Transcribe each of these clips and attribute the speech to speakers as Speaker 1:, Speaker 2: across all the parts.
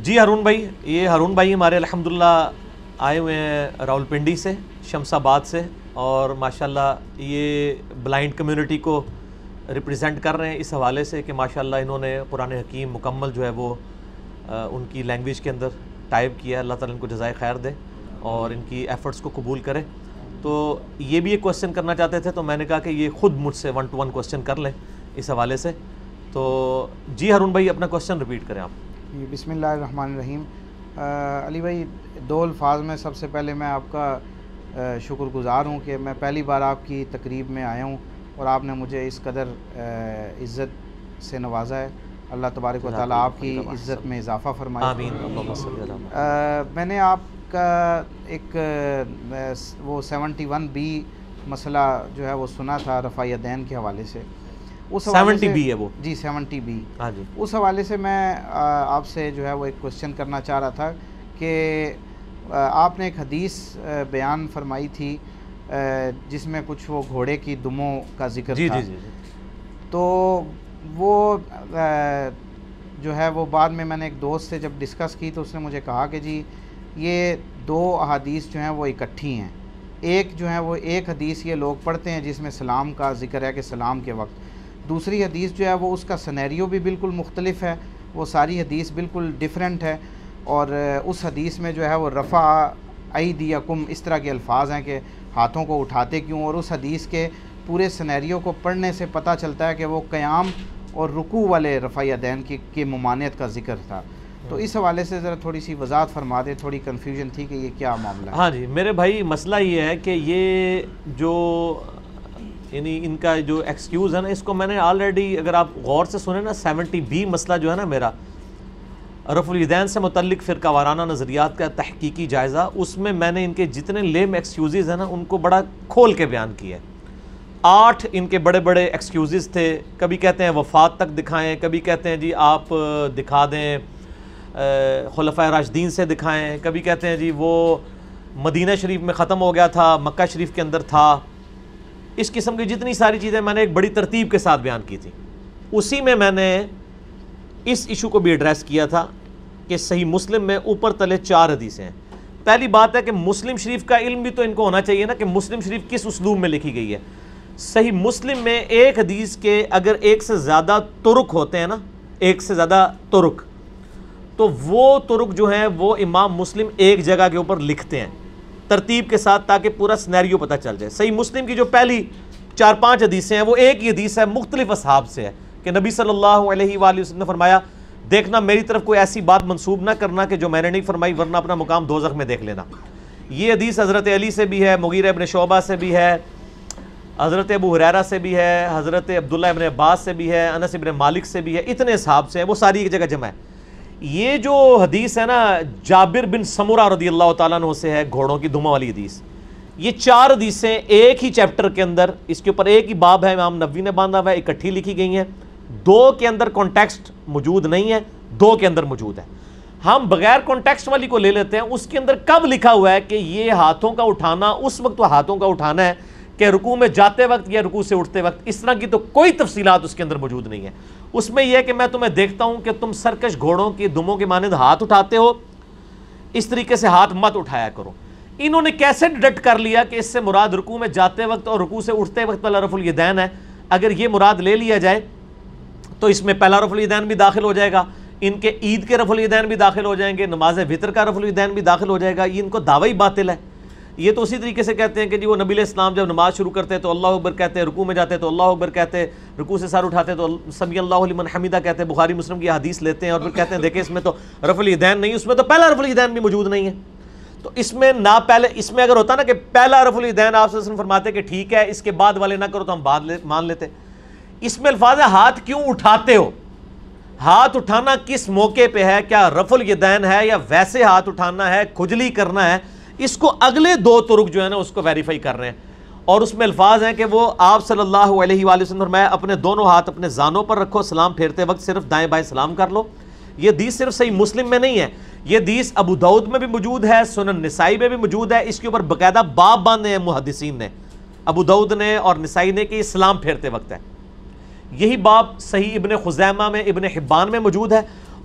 Speaker 1: جی ہارون بھائی، یہ ہارون بھائی ہمارے الحمدللہ آئے ہوئے ہیں راولپنڈی سے، شمس آباد سے، اور ماشاءاللہ یہ بلائنڈ کمیونٹی کو ریپریزنٹ کر رہے ہیں اس حوالے سے کہ ماشاءاللہ انہوں نے قرآن حکیم مکمل جو ہے وہ ان کی لینگویج کے اندر ٹائپ کیا. اللہ تعالیٰ ان کو جزائے خیر دے اور ان کی ایفرٹس کو قبول کرے. تو یہ بھی ایک کوسچن کرنا چاہتے تھے، تو میں نے کہا کہ یہ خود مجھ سے 1 to 1 کوسچن کر لیں اس حوالے سے. تو جی ہارون بھائی اپنا کوسچن ریپیٹ کریں آپ.
Speaker 2: جی بسم اللہ الرحمن الرحیم. علی بھائی، 2 الفاظ میں سب سے پہلے میں آپ کا شکر گزار ہوں کہ میں پہلی بار آپ کی تقریب میں آیا ہوں اور آپ نے مجھے اس قدر عزت سے نوازا ہے. اللہ تبارک و تعالیٰ آپ کی عزت میں اضافہ فرمائے.
Speaker 1: آمین.
Speaker 2: میں نے آپ کا ایک وہ 71B مسئلہ جو ہے وہ سنا تھا رفع یدین کے حوالے سے. اس
Speaker 1: 70B ہے وہ؟
Speaker 2: جی 70B.
Speaker 1: ہاں جی.
Speaker 2: اس حوالے سے میں آپ سے جو ہے وہ ایک کوسچن کرنا چاہ رہا تھا کہ آپ نے ایک حدیث بیان فرمائی تھی جس میں کچھ وہ گھوڑے کی دموں کا ذکر تھا.
Speaker 1: جی.
Speaker 2: تو وہ جو ہے وہ بعد میں نے ایک دوست سے جب ڈسکس کی تو اس نے مجھے کہا کہ جی یہ 2 احادیث جو ہیں وہ اکٹھی ہیں. ایک جو ہے وہ ایک حدیث یہ لوگ پڑھتے ہیں جس میں سلام کا ذکر ہے کہ سلام کے وقت. دوسری حدیث جو ہے وہ اس کا سینیریو بھی بالکل مختلف ہے، وہ ساری حدیث بالکل ڈیفرنٹ ہے. اور اس حدیث میں جو ہے وہ رفع ایدیکم اس طرح کے الفاظ ہیں کہ ہاتھوں کو اٹھاتے کیوں. اور اس حدیث کے پورے سینیریو کو پڑھنے سے پتہ چلتا ہے کہ وہ قیام اور رکوع والے رفع یدین کی ممانعت کا ذکر تھا. تو اس حوالے سے ذرا تھوڑی سی وضاحت فرما دیں. تھوڑی کنفیوژن تھی کہ یہ کیا معاملہ ہے.
Speaker 1: ہاں جی میرے بھائی، مسئلہ یہ ہے کہ یہ جو یعنی ان کا جو ایکسکیوز ہے نا، اس کو میں نے آلریڈی اگر آپ غور سے سنیں نا، 70B مسئلہ جو ہے نا میرا رفع الیدین سے متعلق فرقہ وارانہ نظریات کا تحقیقی جائزہ، اس میں نے ان کے جتنے لیم ایکسکیوزز ہیں نا ان کو بڑا کھول کے بیان کیا ہے. 8 ان کے بڑے بڑے ایکسکیوزز تھے. کبھی کہتے ہیں وفات تک دکھائیں، کبھی کہتے ہیں جی آپ دکھا دیں خلفائے راشدین سے دکھائیں، کبھی کہتے ہیں جی وہ مدینہ شریف میں ختم ہو گیا تھا، مکہ شریف کے اندر تھا. اس قسم کی جتنی ساری چیزیں میں نے ایک بڑی ترتیب کے ساتھ بیان کی تھی. اسی میں نے اس ایشو کو بھی ایڈریس کیا تھا کہ صحیح مسلم میں اوپر تلے 4 حدیثیں ہیں. پہلی بات ہے کہ مسلم شریف کا علم بھی تو ان کو ہونا چاہیے نا کہ مسلم شریف کس اسلوب میں لکھی گئی ہے. صحیح مسلم میں ایک حدیث کے اگر ایک سے زیادہ طرق ہوتے ہیں نا، ایک سے زیادہ طرق، تو وہ طرق جو ہیں وہ امام مسلم ایک جگہ کے اوپر لکھتے ہیں ترتیب کے ساتھ تاکہ پورا سینیریو پتہ چل جائے. صحیح مسلم کی جو پہلی 4-5 حدیثیں ہیں وہ ایک ہی حدیث ہے، مختلف اصحاب سے ہے کہ نبی صلی اللہ علیہ وآلہ وسلم نے فرمایا دیکھنا میری طرف کوئی ایسی بات منسوب نہ کرنا کہ جو میں نے نہیں فرمائی ورنہ اپنا مقام دوزخ میں دیکھ لینا. یہ حدیث حضرت علی سے بھی ہے، مغیرہ ابن شعبہ سے بھی ہے، حضرت ابو ہریرہ سے بھی ہے، حضرت عبداللہ ابن عباس سے بھی ہے، انس ابن مالک سے بھی ہے. اتنے صحاب سے ہیں، وہ ساری ایک جگہ جمع ہے. یہ جو حدیث ہے نا جابر بن سمرہ رضی اللہ تعالیٰ عنہ سے ہے، گھوڑوں کی دموں والی حدیث، یہ 4 حدیثیں ایک ہی چیپٹر کے اندر، اس کے اوپر ایک ہی باب ہے، امام نووی نے باندھا ہوا ہے، اکٹھی لکھی گئی ہیں. 2 کے اندر کانٹیکسٹ موجود نہیں ہے، 2 کے اندر موجود ہے. ہم بغیر کانٹیکسٹ والی کو لے لیتے ہیں. اس کے اندر کب لکھا ہوا ہے کہ یہ ہاتھوں کا اٹھانا اس وقت ہاتھوں کا اٹھانا ہے کہ رکوع میں جاتے وقت یا رکوع سے اٹھتے وقت؟ اس طرح کی تو کوئی تفصیلات اس کے اندر موجود نہیں ہے. اس میں یہ ہے کہ میں تمہیں دیکھتا ہوں کہ تم سرکش گھوڑوں کی دموں کے مانند ہاتھ اٹھاتے ہو، اس طریقے سے ہاتھ مت اٹھایا کرو. انہوں نے کیسے ڈیڈکٹ کر لیا کہ اس سے مراد رکوع میں جاتے وقت اور رکوع سے اٹھتے وقت والا رفع الیدین ہے؟ اگر یہ مراد لے لیا جائے تو اس میں پہلا رفع الیدین بھی داخل ہو جائے گا، ان کے عید کے رفع الیدین بھی داخل ہو جائیں گے، نماز وطر کا رفع الیدین بھی داخل ہو جائے گا. یہ ان کو دعوی باطل ہے. یہ تو اسی طریقے سے کہتے ہیں کہ جی وہ نبی علیہ السلام جب نماز شروع کرتے تو اللہ اکبر کہتے، رکوع میں جاتے تو اللہ اکبر کہتے، رکوع سے سر اٹھاتے تو سمی اللہ لمن حمیدہ کہتے. بخاری مسلم کی حدیث لیتے ہیں اور پھر کہتے ہیں دیکھیں اس میں تو رفع الیدین نہیں، اس میں تو پہلا رفع الیدین بھی موجود نہیں ہے. تو اس میں نہ پہلے، اس میں اگر ہوتا نا کہ پہلا رفع الیدین آپ صلی اللہ علیہ وسلم فرماتے کہ ٹھیک ہے اس کے بعد والے نہ کرو تو ہم بعد مان لیتے. اس میں الفاظ ہے ہاتھ کیوں اٹھاتے ہو. ہاتھ اٹھانا کس موقع پہ ہے؟ کیا رفع الیدین ہے یا ویسے ہاتھ اٹھانا ہے، کھجلی کرنا ہے؟ اس کو اگلے 2 طرق جو ہے نا اس کو ویریفائی کر رہے ہیں. اور اس میں الفاظ ہیں کہ وہ آپ صلی اللہ علیہ وآلہ وسلم فرمایا اپنے دونوں ہاتھ اپنے زانوں پر رکھو، سلام پھیرتے وقت صرف دائیں بائیں سلام کر لو. یہ حدیث صرف صحیح مسلم میں نہیں ہے، یہ حدیث ابو داؤد میں بھی موجود ہے، سنن نسائی میں بھی موجود ہے. اس کے اوپر باقاعدہ باب باندھے ہیں محدثین نے، ابو داؤد نے اور نسائی نے، کہ یہ سلام پھیرتے وقت ہے. یہی باب صحیح ابن خزیمہ میں، ابن حبان میں موجود ہے.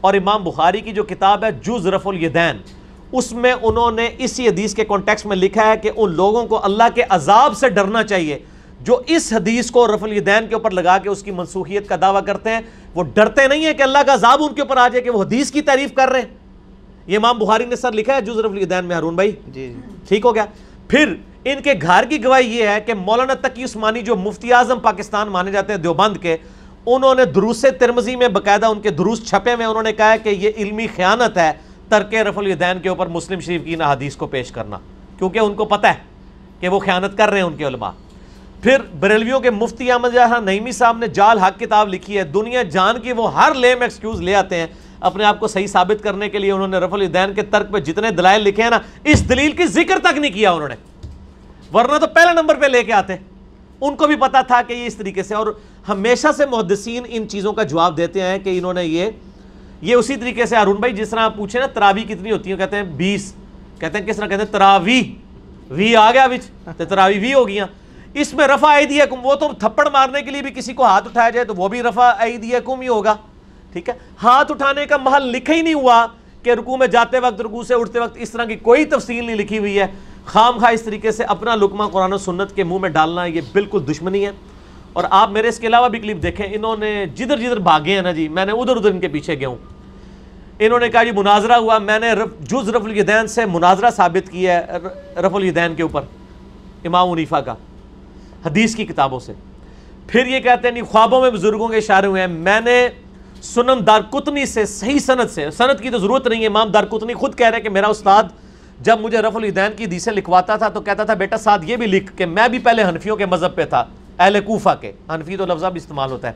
Speaker 1: اور امام بخاری کی جو کتاب ہے جز رفع الیدین، اس میں انہوں نے اسی حدیث کے کانٹیکسٹ میں لکھا ہے کہ ان لوگوں کو اللہ کے عذاب سے ڈرنا چاہیے جو اس حدیث کو رفع الیدین کے اوپر لگا کے اس کی منسوخیت کا دعویٰ کرتے ہیں. وہ ڈرتے نہیں ہیں کہ اللہ کا عذاب ان کے اوپر آ جائے کہ وہ حدیث کی تعریف کر رہے ہیں. یہ امام بخاری نے سر لکھا ہے جز رفع الیدین میں. ہارون بھائی
Speaker 2: جی
Speaker 1: ٹھیک ہو گیا. پھر ان کے گھر کی گواہی یہ ہے کہ مولانا تقی عثمانی جو مفتی اعظم پاکستان مانے جاتے ہیں دیوبند کے، انہوں نے دروس ترمذی میں باقاعدہ ان کے دروس چھپے میں انہوں نے کہا ہے کہ یہ علمی خیانت ہے ترک رفع الیدین کے اوپر مسلم شریف کی ان حدیث کو پیش کرنا، کیونکہ ان کو پتہ ہے کہ وہ خیانت کر رہے ہیں ان کے علماء. پھر بریلویوں کے مفتی احمد جہاں نعیمی صاحب نے جال حق کتاب لکھی ہے. دنیا جان کی وہ ہر لیم ایکسکیوز لے آتے ہیں اپنے آپ کو صحیح ثابت کرنے کے لیے. انہوں نے رفع الیدین کے ترک پہ جتنے دلائل لکھے ہیں نا، اس دلیل کی ذکر تک نہیں کیا انہوں نے، ورنہ تو پہلے نمبر پہ لے کے آتے. ان کو بھی پتا تھا کہ یہ اس طریقے سے، اور ہمیشہ سے محدثین ان چیزوں کا جواب دیتے ہیں کہ انہوں نے یہ اسی طریقے سے. ہارون بھائی جس طرح آپ پوچھیں نا تراویح کتنی ہوتی ہیں، کہتے ہیں 20، کہتے ہیں کس طرح، کہتے ہیں تراویح، وی آ گیا بچ تو تراویح وی ہو گیا. اس میں رفع ایدیکم، وہ تو تھپڑ مارنے کے لیے بھی کسی کو ہاتھ اٹھایا جائے تو وہ بھی رفع ایدیکم ہی ہوگا. ٹھیک ہے، ہاتھ اٹھانے کا محل لکھا ہی نہیں ہوا کہ رکوع میں جاتے وقت، رکوع سے اٹھتے وقت، اس طرح کی کوئی تفصیل نہیں لکھی ہوئی ہے. خام خواہ اس طریقے سے اپنا لقمہ قرآن و سنت کے منہ میں ڈالنا یہ بالکل دشمنی ہے. اور آپ میرے اس کے علاوہ بھی کلپ دیکھیں، انہوں نے جدھر جدھر بھاگے ہیں نا جی، میں نے ادھر ادھر ان کے پیچھے گیا ہوں. انہوں نے کہا جی مناظرہ ہوا، میں نے جز رفع الیدین سے مناظرہ ثابت کیا ہے رفع الیدین کے اوپر امام حنیفہ کا حدیث کی کتابوں سے. پھر یہ کہتے ہیں نہیں خوابوں میں بزرگوں کے اشارے ہوئے ہیں. میں نے سنن دارقطنی سے صحیح سند سے، سند کی تو ضرورت نہیں ہے، امام دارقطنی خود کہہ رہے ہیں کہ میرا استاد جب مجھے رفع الیدین کی حدیثیں لکھواتا تھا تو کہتا تھا بیٹا ساتھ یہ بھی لکھ کہ میں بھی پہلے حنفیوں کے مذہب پہ تھا، اہل کوفہ کے. حنفی تو لفظہ بھی استعمال ہوتا ہے.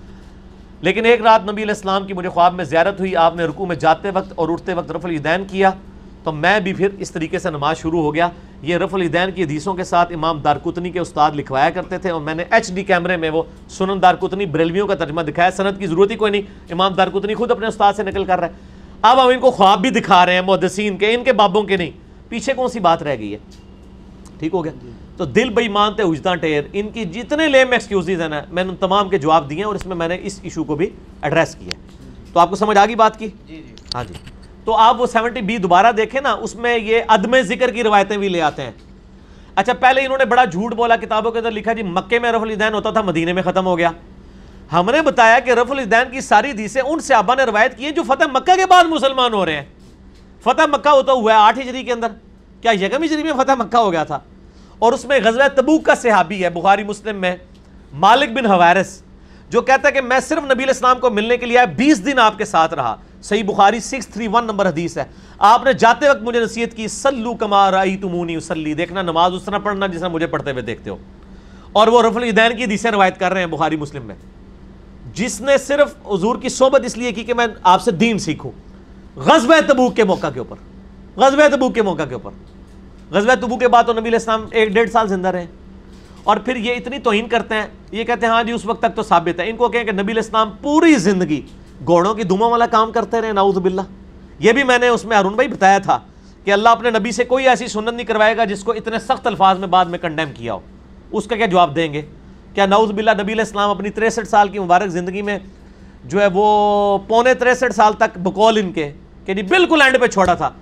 Speaker 1: لیکن ایک رات نبی علیہ السلام کی مجھے خواب میں زیارت ہوئی، آپ نے رکوع میں جاتے وقت اور اٹھتے وقت رفع الیدین کیا، تو میں بھی پھر اس طریقے سے نماز شروع ہو گیا. یہ رفع الیدین کی حدیثوں کے ساتھ امام دارقطنی کے استاد لکھوایا کرتے تھے، اور میں نے ایچ ڈی کیمرے میں وہ سنن دارقطنی بریلویوں کا ترجمہ دکھایا. سند کی ضرورت ہی کوئی نہیں، امام دارقطنی خود اپنے استاد سے نقل کر رہا ہے. اب ہم ان کو خواب بھی دکھا رہے ہیں محدثین کے، ان کے بابوں کے نہیں. پیچھے کون سی بات رہ گئی ہے؟ ٹھیک ہو گیا. تو دل بے ایمان تے وجدان ٹھیر، ان کی جتنے لیم ایکسکیوزز ہیں نا میں نے ان تمام کے جواب دیے ہیں، اور اس میں نے اس ایشو کو بھی ایڈریس کیا. تو آپ کو سمجھ آ گئی بات کی؟ ہاں جی. تو آپ وہ 70B دوبارہ دیکھیں نا، اس میں یہ عدم ذکر کی روایتیں بھی لے آتے ہیں. اچھا پہلے انہوں نے بڑا جھوٹ بولا، کتابوں کے اندر لکھا جی مکے میں رفع الیدین ہوتا تھا، مدینے میں ختم ہو گیا. ہم نے بتایا کہ رفع الیدین کی ساری حدیثیں ان صحابہ نے روایت کی ہیں جو فتح مکہ کے بعد مسلمان ہو رہے ہیں. فتح مکہ ہوتا ہوا ہے 8 ہجری کے اندر، کیا یکم ہجری میں فتح مکہ ہو گیا تھا؟ اور اس میں غزوہ تبوک کا صحابی ہے بخاری مسلم میں مالک بن حویرث، جو کہتا ہے کہ میں صرف نبی علیہ السلام کو ملنے کے لیے آیا، 20 دن آپ کے ساتھ رہا. صحیح بخاری 631 نمبر حدیث ہے. آپ نے جاتے وقت مجھے نصیحت کی، سلو کما رأیتمونی اصلی، دیکھنا نماز اس طرح پڑھنا جس طرح مجھے پڑھتے ہوئے دیکھتے ہو. اور وہ رفع الیدین کی حدیثیں روایت کر رہے ہیں بخاری مسلم میں، جس نے صرف حضور کی صحبت اس لیے کی کہ میں آپ سے دین سیکھوں. غزوہ تبوک کے موقع کے اوپر، غزوہ تبوک کے موقع کے اوپر، غزوہ تبوک کے بعد تو نبی علیہ السلام 1-1.5 سال زندہ رہے. اور پھر یہ اتنی توہین کرتے ہیں، یہ کہتے ہیں ہاں جی اس وقت تک تو ثابت ہے. ان کو کہیں کہ نبی علیہ السلام پوری زندگی گھوڑوں کی دموں والا کام کرتے رہے، نعوذ باللہ. یہ بھی میں نے اس میں ہارون بھائی بتایا تھا کہ اللہ اپنے نبی سے کوئی ایسی سنت نہیں کروائے گا جس کو اتنے سخت الفاظ میں بعد میں کنڈیم کیا ہو. اس کا کیا جواب دیں گے؟ کیا نعوذ باللہ نبی علیہ السلام اپنی 63 سال کی مبارک زندگی میں جو ہے وہ 63.25 سال تک بقول ان کے کہ جی بالکل اینڈ پہ چھوڑا تھا،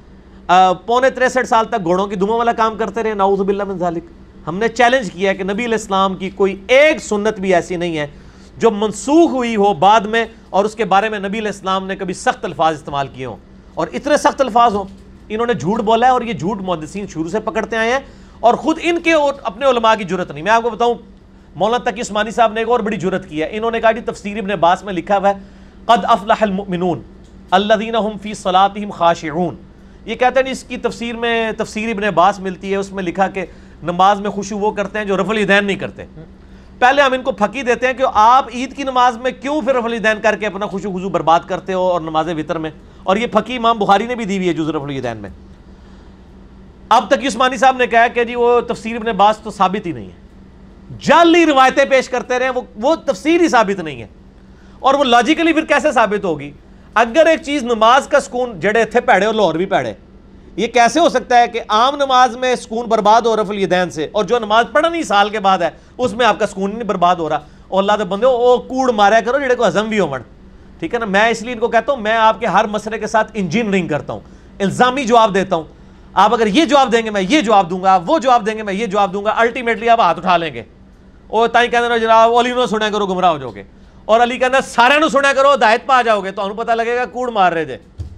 Speaker 1: 63.25 سال تک گھوڑوں کی دموں والا کام کرتے رہے، نعوذ باللہ من ذالک. ہم نے چیلنج کیا ہے کہ نبی علیہ السلام کی کوئی ایک سنت بھی ایسی نہیں ہے جو منسوخ ہوئی ہو بعد میں اور اس کے بارے میں نبی علیہ السلام نے کبھی سخت الفاظ استعمال کیے ہوں، اور اتنے سخت الفاظ ہوں. انہوں نے جھوٹ بولا ہے، اور یہ جھوٹ محدثین شروع سے پکڑتے آئے ہیں، اور خود ان کے اور اپنے علماء کی جرت نہیں. میں آپ کو بتاؤں مولانا تقی عثمانی صاحب نے ایک اور بڑی جرت کی ہے. انہوں نے کہا جی تفسیر ابن عباس میں لکھا ہوا ہے قد افلح المؤمنون الذین هم فی صلاتهم خاشعون. یہ کہتے ہیں اس کی تفسیر میں تفسیر ابن عباس ملتی ہے، اس میں لکھا کہ نماز میں خشوع وہ کرتے ہیں جو رفع الیدین نہیں کرتے. پہلے ہم ان کو پھکی دیتے ہیں کہ آپ عید کی نماز میں کیوں پھر رفع الیدین کر کے اپنا خشوع خضوع برباد کرتے ہو اور نماز وتر میں، اور یہ پھکی امام بخاری نے بھی دی ہوئی ہے جز رفع الیدین میں. اب تقی عثمانی صاحب نے کہا کہ جی وہ تفسیر ابن عباس تو ثابت ہی نہیں ہے، جعلی روایتیں پیش کرتے رہے، وہ تفسیر ہی ثابت نہیں ہے. اور وہ لاجیکلی پھر کیسے ثابت ہوگی؟ اگر ایک چیز نماز کا سکون جڑے تھے پیڑے اور لاہور بھی پیڑے، یہ کیسے ہو سکتا ہے کہ عام نماز میں سکون برباد ہو رفع الیدین سے، اور جو نماز پڑھنی سال کے بعد ہے اس میں آپ کا سکون نہیں برباد ہو رہا؟ اور اللہ دے بندے او کوڑ ماریا کرو جڑے کو ہضم بھی ہون. ٹھیک ہے نا. میں اس لیے ان کو کہتا ہوں میں آپ کے ہر مسئلے کے ساتھ انجینئرنگ کرتا ہوں, الزامی جواب دیتا ہوں. آپ اگر یہ جواب دیں گے میں یہ جواب دوں گا, آپ وہ جواب دیں گے میں یہ جواب دوں گا, الٹیمیٹلی آپ ہاتھ اٹھا لیں گے. اور تائیں کہتے ہیں جناب علی نو سنیا کرو گمراہ ہو جاؤ گے, اور علی کہتے ہیں سارے نو سنیا کرو ہدایت پہ آ جاؤ گے. تو ہمیں پتہ لگے گا کوڑ مار رہے تھے.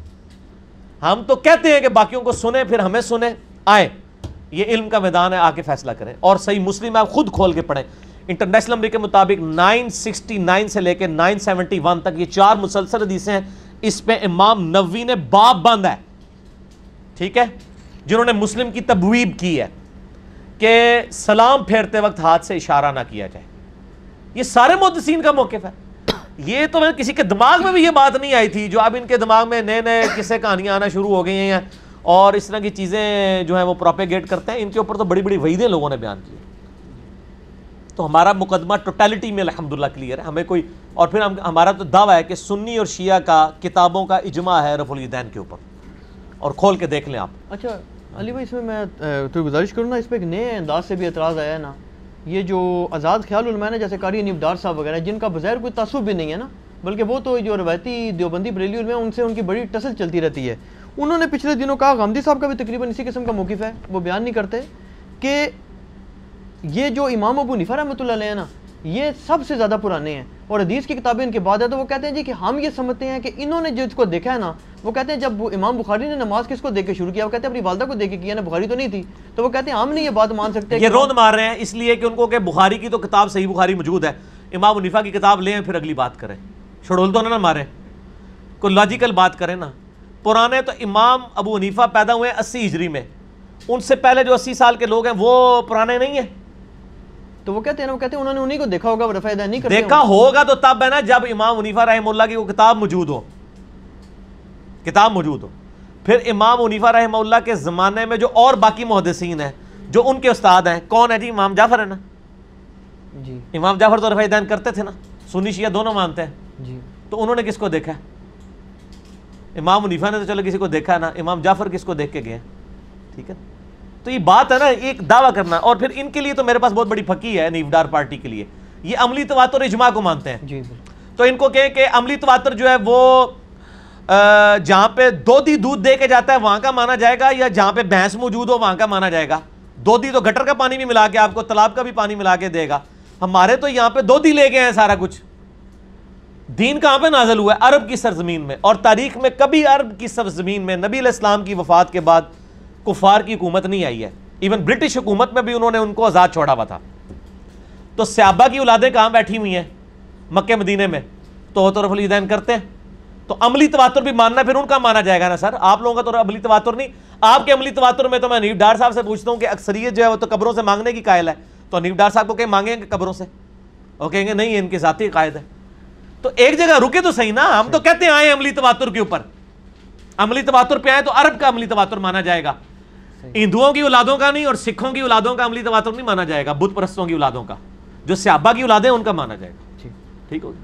Speaker 1: ہم تو کہتے ہیں کہ باقیوں کو سنیں پھر ہمیں سنیں. آئے یہ علم کا میدان ہے, آ کے فیصلہ کریں. اور صحیح مسلم آپ خود کھول کے پڑھیں. انٹرنیشنل نمبر کے مطابق 969 سے لے کے 971 تک یہ 4 مسلسل حدیثیں ہیں. اس پہ امام نووی نے باب بند ہے, ٹھیک ہے, جنہوں نے مسلم کی تبویب کی ہے کہ سلام پھیرتے وقت ہاتھ سے اشارہ نہ کیا جائے. یہ سارے محدثین کا موقف ہے. یہ تو کسی کے دماغ میں بھی یہ بات نہیں آئی تھی. جو اب ان کے دماغ میں نئے نئے قصے کہانیاں آنا شروع ہو گئی ہیں اور اس طرح کی چیزیں جو ہیں وہ پروپیگیٹ کرتے ہیں, ان کے اوپر تو بڑی بڑی وعیدیں لوگوں نے بیان کی. تو ہمارا مقدمہ ٹوٹیلٹی میں الحمدللہ کلیئر ہے. ہمیں کوئی اور پھر ہمارا تو دعویٰ ہے کہ سنی اور شیعہ کا کتابوں کا اجماع ہے رفع الیدین کے اوپر, اور کھول کے دیکھ لیں آپ.
Speaker 3: اچھا علی بھائی, اس میں تو گزارش کروں نا, اس پہ ایک نئے انداز سے بھی اعتراض آیا ہے نا. یہ جو آزاد خیال علماء نے جیسے قاری انیب ڈار صاحب وغیرہ, جن کا بظاہر کوئی تعصب بھی نہیں ہے نا, بلکہ وہ تو جو روایتی دیوبندی بریلی علماء ان سے ان کی بڑی ٹسل چلتی رہتی ہے. انہوں نے پچھلے دنوں کہا, غامدی صاحب کا بھی تقریباً اسی قسم کا موقف ہے, وہ بیان نہیں کرتے کہ یہ جو امام ابو حنیفہ رحمۃ اللہ علیہ ہیں نا, یہ سب سے زیادہ پرانے ہیں اور حدیث کی کتابیں ان کے بعد ہے. تو وہ کہتے ہیں جی کہ ہم یہ سمجھتے ہیں کہ انہوں نے جو اس کو دیکھا ہے نا, وہ کہتے ہیں جب امام بخاری نے نماز کس کو دیکھ کے شروع کیا, وہ کہتے ہیں اپنی والدہ کو دیکھ کے کیا نا, بخاری تو نہیں تھی. تو وہ کہتے ہیں ہم نہیں یہ بات مان سکتے.
Speaker 1: یہ روند مار رہے ہیں اس لیے کہ ان کو کہ بخاری کی تو کتاب صحیح بخاری موجود ہے, امام حنیفہ کی کتاب لیں پھر اگلی بات کریں. شڑول تو نہ ماریں, کوئی لاجیکل بات کریں نا. پرانے تو امام ابو حنیفہ پیدا ہوئے 80 ہجری میں, ان سے پہلے جو 80 سال کے لوگ ہیں وہ پرانے نہیں ہیں.
Speaker 3: تو وہ کہتے ہیں نا, وہ کہتے ہیں انہوں نے انہی کو دیکھا ہوگا, وہ رفع الیدین نہیں کرتے.
Speaker 1: دیکھا ہوگا تو تب ہے نا جب امام حنیفہ رحمہ اللہ کی وہ کتاب موجود ہو, کتاب موجود ہو. پھر امام حنیفہ رحمہ اللہ کے زمانے میں جو اور باقی محدثین ہیں جو ان کے استاد ہیں, کون ہے جی؟ امام جعفر ہے نا.
Speaker 3: جی
Speaker 1: امام جعفر تو رفع الیدین کرتے تھے نا, سنی شیعہ دونوں مانتے ہیں.
Speaker 3: جی
Speaker 1: تو انہوں نے کس کو دیکھا ہے؟ امام حنیفہ نے تو چلو کسی کو دیکھا ہے نا, امام جعفر کس کو دیکھ کے گئے, ٹھیک ہے. تو یہ بات ہے نا ایک دعویٰ کرنا. اور پھر ان کے لیے تو میرے پاس بہت بڑی پھکی ہے نیفڈار پارٹی کے لیے, یہ عملی تواتر اجماع کو مانتے ہیں.
Speaker 3: جی
Speaker 1: تو ان کو کہیں کہ عملی تواتر جو ہے وہ جہاں پہ دودھی دودھ دے کے جاتا ہے وہاں کا مانا جائے گا, یا جہاں پہ بھینس موجود ہو وہاں کا مانا جائے گا. دودھی تو گٹر کا پانی بھی ملا کے آپ کو, تالاب کا بھی پانی ملا کے دے گا. ہمارے تو یہاں پہ دودھی لے گئے ہیں سارا کچھ. دین کہاں پہ نازل ہوا ہے؟ عرب کی سرزمین میں. اور تاریخ میں کبھی عرب کی سرزمین میں نبی علیہ السلام کی وفات کے بعد کفار کی حکومت نہیں آئی ہے. ایون برٹش حکومت میں بھی انہوں نے ان کو آزاد چھوڑا ہوا تھا. تو صحابہ کی اولادیں کہاں بیٹھی ہوئی ہیں؟ مکہ مدینے میں. تو رفع الیدین کرتے ہیں. تو عملی تواتر بھی ماننا پھر ان کا مانا جائے گا نا سر. آپ لوگوں کا تو عملی تواتر نہیں. آپ کے عملی تواتر میں تو میں حنیف ڈار صاحب سے پوچھتا ہوں کہ اکثریت جو ہے وہ تو قبروں سے مانگنے کی قائل ہے. تو حنیف ڈار صاحب کو کہ مانگیں گے قبروں سے؟ وہ کہیں گے نہیں, ان کے ذاتی قائد ہے. تو ایک جگہ رکے تو صحیح نا. ہم تو کہتے ہیں آئے عملی تواتر کے اوپر, عملی تواتر پہ آئے تو عرب کا عملی تواتر مانا جائے گا, ہندوؤں کی اولادوں کا نہیں, اور سکھوں کی اولادوں کا عملی تواتر نہیں مانا جائے گا, بت پرستوں کی اولادوں کا. جو صحابہ کی اولادیں ان کا مانا جائے گا. ٹھیک ہوگا.